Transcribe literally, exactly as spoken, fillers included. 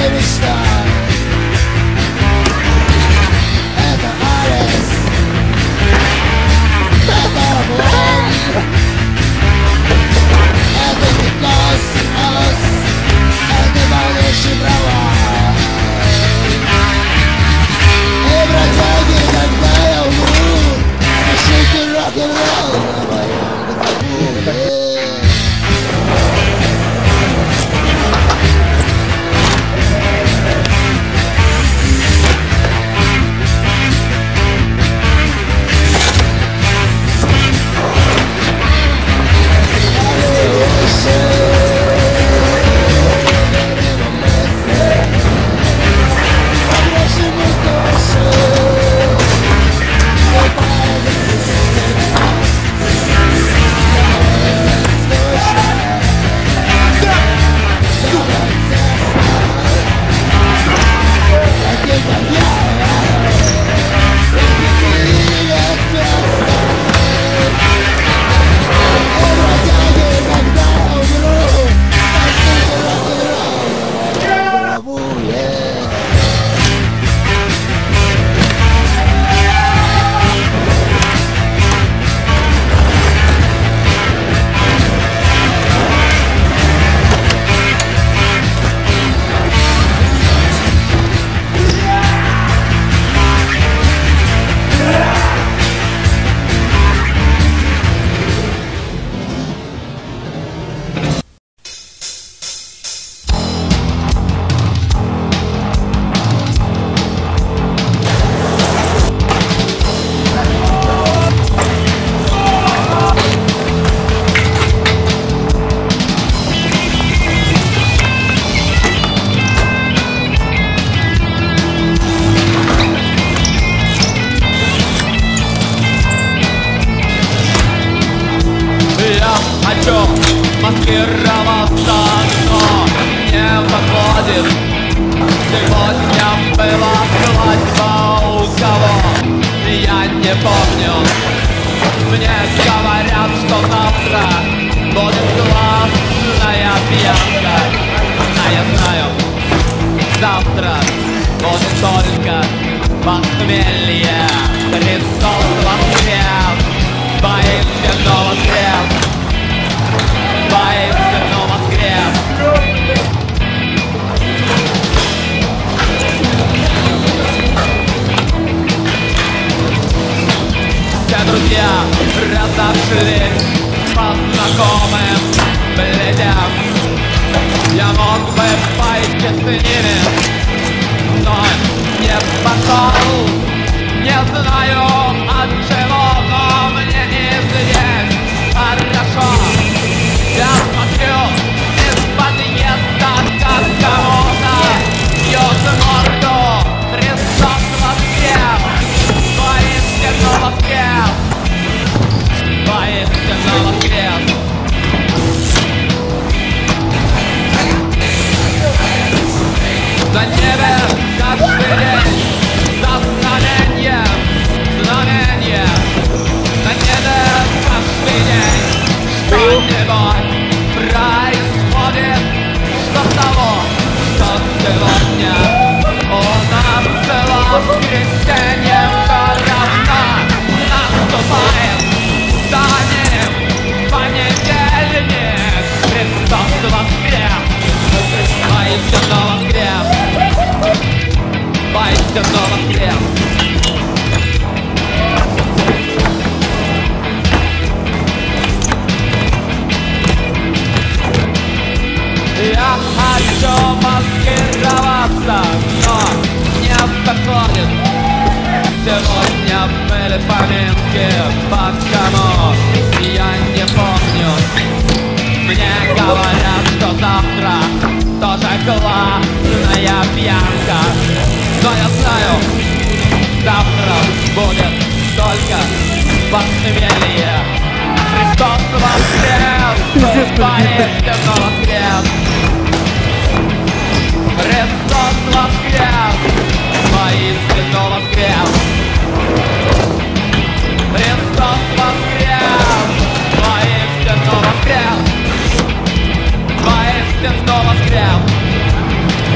мечта. Это Арес, это облом, это гипноз, это полнейший провал. И бродяги, когда я умру, слушайте рок-н-ролл на моем гробу. Маскироваться, но не подходит. Сегодня была свадьба у кого, я не помню. Мне говорят, что завтра будет классная пьянка. А я знаю, завтра будет только похмелье. Христос воскрес, воистину воскрес. Воистину воскрес. Все друзья разошлись по знакомым бледям. Я мог бы пойти с ними, но не пошел. Не знаю от чего, но мне и здесь хорошо. Я смотрю из подъезда, как кому-то бьет морду. Христос воскрес, воистину воскрес, воистину воскрес. На небе каждый день за знамение, знамение. На небе каждый день что-нибудь происходит, что с того, что сегодня у нас воскресенье равно наступает. За ним понедельник, Христос воскрес, воистину воскрес, воистину воскрес. Я хочу маскироваться, но не подходит. Сегодня были поминки, по кому я не помню. Мне говорят, что завтра тоже классная пьянка. Но я знаю, завтра будет только похмелье. Христос воскрес, воистину воскрес. Христос воскрес, воистину воскрес. Христос воскрес, воистину воскрес. Воистину воскрес.